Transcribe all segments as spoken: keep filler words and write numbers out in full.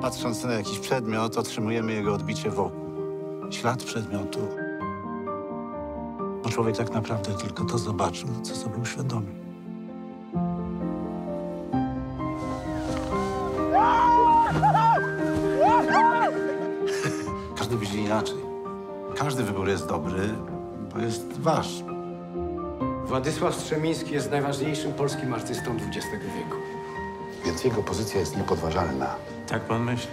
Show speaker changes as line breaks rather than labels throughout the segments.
patrząc na jakiś przedmiot, otrzymujemy jego odbicie wokół. Ślad przedmiotu. Bo człowiek tak naprawdę tylko to zobaczył, co sobie uświadomił. Każdy widzi inaczej. Każdy wybór jest dobry, bo jest wasz.
Władysław Strzemiński jest najważniejszym polskim artystą dwudziestego wieku.
Więc jego pozycja jest niepodważalna.
Tak pan myśli?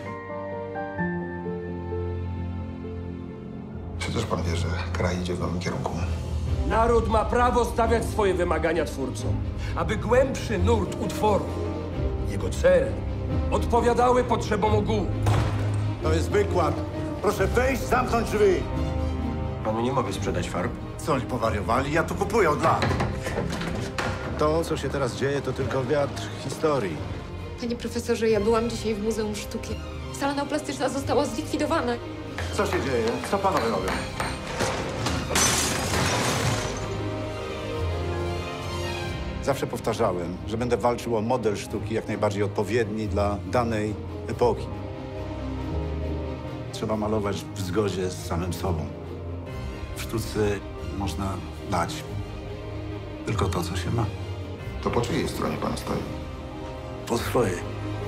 Czy też pan wie, że kraj idzie w nowym kierunku?
Naród ma prawo stawiać swoje wymagania twórcom, aby głębszy nurt utworu, jego cele, odpowiadały potrzebom ogółu.
To jest wykład. Proszę wejść, zamknąć drzwi.
Panu nie mogę sprzedać farb.
Co oni powariowali? Ja tu kupuję od lat. To, co się teraz dzieje, to tylko wiatr historii.
Panie profesorze, ja byłam dzisiaj w Muzeum Sztuki. Sala neoplastyczna została zlikwidowana.
Co się dzieje? Co panowie robią? Zawsze powtarzałem, że będę walczył o model sztuki jak najbardziej odpowiedni dla danej epoki. Trzeba malować w zgodzie z samym sobą. W sztuce można dać tylko to, co się ma.
To po czyjej stronie pan stoi?
Po swojej.